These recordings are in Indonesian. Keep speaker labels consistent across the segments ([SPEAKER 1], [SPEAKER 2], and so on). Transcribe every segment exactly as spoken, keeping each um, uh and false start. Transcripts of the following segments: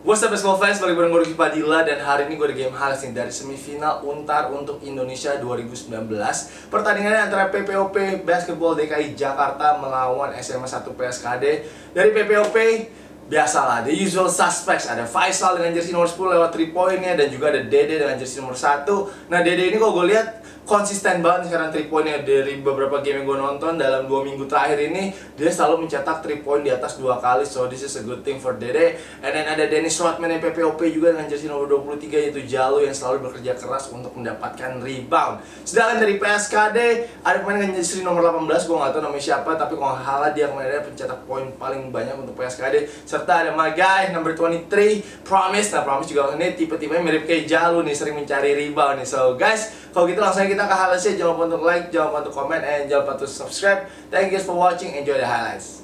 [SPEAKER 1] What's up basketball fans, balik bareng gue Ruki Padilla. Dan hari ini gue ada game highlights nih dari semifinal Untar untuk Indonesia dua ribu sembilan belas. Pertandingannya antara P P O P Basketball D K I Jakarta melawan S M A satu P S K D. Dari P P O P, biasalah, the usual suspects. Ada Faisal dengan jersey nomor sepuluh lewat three point-nya, dan juga ada Dede dengan jersey nomor satu. Nah, Dede ini kalau gue lihat konsisten banget sekarang three point-nya. Dari beberapa game yang gue nonton dalam dua minggu terakhir ini, dia selalu mencetak three point di atas dua kali. So this is a good thing for Dede. And then ada Dennis Rodman yang P P O P juga dengan jersey nomor dua puluh tiga, yaitu Jalu yang selalu bekerja keras untuk mendapatkan rebound. Sedangkan dari P S K D ada pemain dengan jersey nomor delapan belas, gue gak tahu namanya siapa, tapi kalau gak salah dia kemarin pencetak poin paling banyak untuk P S K D. Serta ada my guy number twenty-three, Promise. Nah, Promise juga ini tipe-tipenya mirip kayak Jalu nih, sering mencari rebound nih. So guys, kalau gitu langsung aja kita ke highlightsnya. Jangan lupa untuk like, jangan lupa untuk comment, and jangan lupa untuk subscribe. Thank you guys for watching. Enjoy the highlights.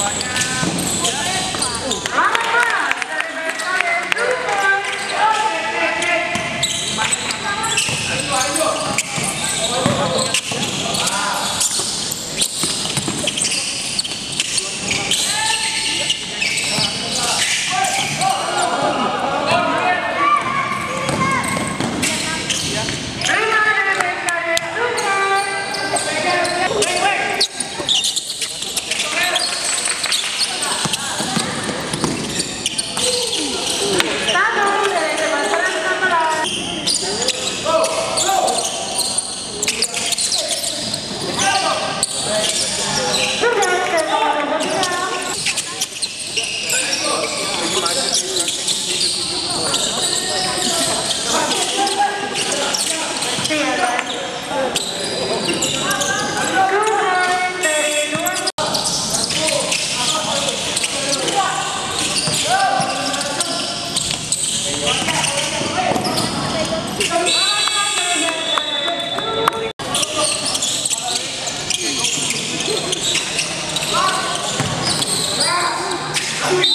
[SPEAKER 2] Woo!